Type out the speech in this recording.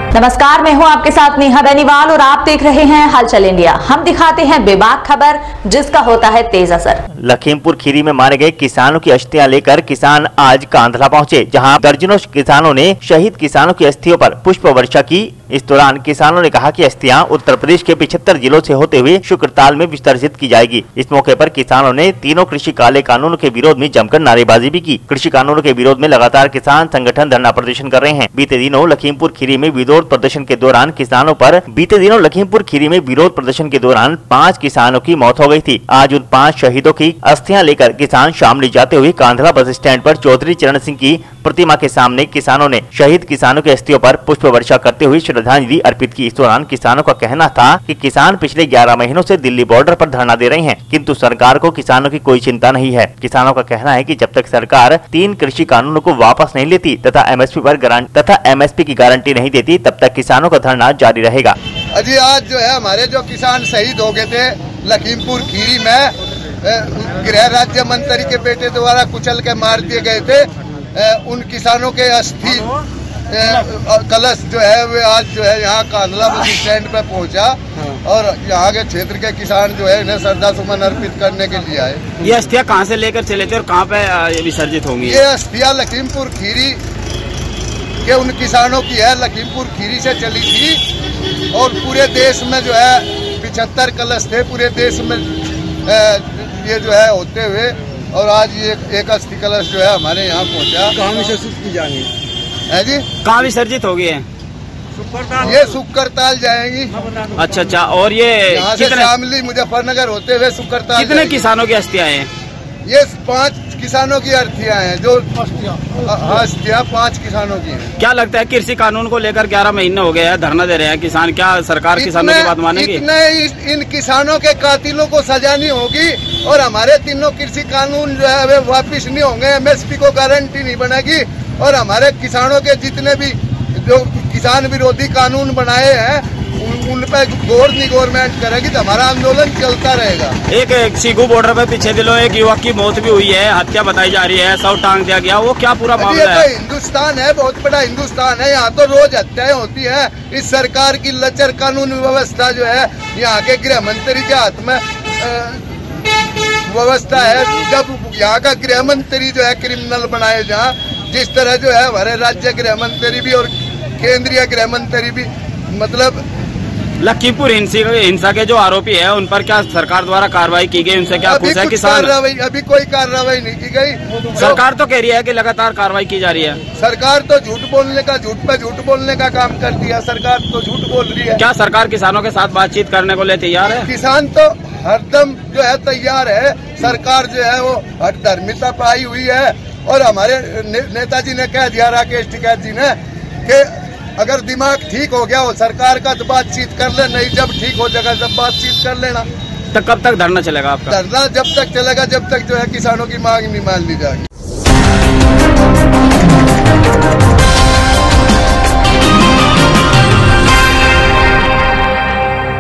नमस्कार, मैं हूं आपके साथ नेहा बेनीवाल और आप देख रहे हैं हलचल इंडिया। हम दिखाते हैं बेबाक खबर जिसका होता है तेज असर। लखीमपुर खीरी में मारे गए किसानों की अस्थियां लेकर किसान आज कांधला पहुंचे, जहां दर्जनों किसानों ने शहीद किसानों की अस्थियों पर पुष्प वर्षा की। इस दौरान किसानों ने कहा कि अस्थियां उत्तर प्रदेश के 75 जिलों से होते हुए शुक्रताल में विसर्जित की जाएगी। इस मौके पर किसानों ने तीनों कृषि काले कानून के विरोध में जमकर नारेबाजी भी की। कृषि कानूनों के विरोध में लगातार किसान संगठन धरना प्रदर्शन कर रहे हैं। बीते दिनों लखीमपुर खीरी में विरोध प्रदर्शन के दौरान 5 किसानों की मौत हो गई थी। आज उन 5 शहीदों की अस्थियां लेकर किसान शामली जाते हुए कांधला बस स्टैंड पर चौधरी चरण सिंह की प्रतिमा के सामने किसानों ने शहीद किसानों की अस्थियों पर पुष्प वर्षा करते हुए श्रद्धांजलि अर्पित की। इस दौरान किसानों का कहना था कि किसान पिछले 11 महीनों से दिल्ली बॉर्डर पर धरना दे रहे हैं, किंतु सरकार को किसानों की कोई चिंता नहीं है। किसानों का कहना है कि जब तक सरकार 3 कृषि कानूनों को वापस नहीं लेती तथा एमएसपी की गारंटी नहीं देती, तब तक किसानों का धरना जारी रहेगा। अजी आज जो है हमारे जो किसान शहीद हो गए थे लखीमपुर खीरी में, गृह राज्य मंत्री के बेटे द्वारा कुचल के मार दिए गए थे, उन किसानों के अस्थि कलश जो है वे आज जो है यहाँ कांधला बस स्टैंड पे पहुँचा और यहाँ के क्षेत्र के किसान जो है इन्हें श्रद्धा सुमन अर्पित करने के लिए आए। ये अस्थियां कहाँ से लेकर चले थे और कहाँ पे विसर्जित होंगी? ये अस्थियां लखीमपुर खीरी के उन किसानों की है, लखीमपुर खीरी से चली थी और पूरे देश में जो है 75 कलश थे पूरे देश में ये जो है होते हुए, और आज ये एक अस्थि कलश जो है हमारे यहाँ पहुँचा। कहाँ विसर्जित की जाएंगी है जी? कहाँ विसर्जित होगी? ये सुकरताल जाएंगी। अच्छा। और ये यहाँ से शामली मुजफ्फरनगर होते हुए सुकरताल। कितने किसानों की अस्थियां हैं? ये 5 किसानों की अस्थियां हैं, जो अस्थियां 5 किसानों की हैं। क्या लगता है कृषि कानून को लेकर 11 महीने हो गए हैं धरना दे रहे हैं किसान, क्या सरकार किसानों की बात मानेगी? इन किसानों के कातिलों को सजा नहीं होगी और हमारे तीनों कृषि कानून जो है वे वापिस नहीं होंगे, एमएसपी को गारंटी नहीं बनेगी और हमारे किसानों के जितने भी जो किसान विरोधी कानून बनाए हैं उन पे गवर्नमेंट करेगी तो हमारा आंदोलन चलता रहेगा। एक सीगू बॉर्डर पे पिछले दिनों एक युवक की मौत भी हुई है, हत्या बताई जा रही है, शव टांग दिया गया, वो क्या पूरा मामला है? तो हिंदुस्तान है, बहुत बड़ा हिंदुस्तान है, यहाँ तो रोज हत्याएं होती है। इस सरकार की लचर कानून व्यवस्था जो है यहाँ के गृह मंत्री के हाथ में व्यवस्था है। जब यहाँ का गृह मंत्री जो है क्रिमिनल बनाए जहाँ, जिस तरह जो है हमारे राज्य गृह मंत्री भी और केंद्रीय गृह मंत्री भी, मतलब लखीमपुर हिंसा के जो आरोपी है उन पर क्या सरकार द्वारा कार्रवाई की गई? उनसे क्या खुश है किसान? अभी कोई कार्रवाई नहीं की गई। सरकार तो कह रही है कि लगातार कार्रवाई की जा रही है। सरकार तो झूठ पे झूठ बोलने का काम करती है, सरकार तो झूठ बोल रही है। क्या सरकार किसानों के साथ बातचीत करने को लिए तैयार है? किसान तो हरदम जो है तैयार है। सरकार जो है वो हठधर्मिता पाई हुई है और हमारे नेताजी ने कह दिया, राकेश टिकैत जी ने, कि अगर दिमाग ठीक हो गया हो सरकार का तो बातचीत कर ले, नहीं जब ठीक हो जाएगा जब बातचीत कर लेना। तो कब तक धरना चलेगा आपका? धरना जब तक चलेगा जब तक जो है किसानों की मांग नहीं मान ली जाएगी।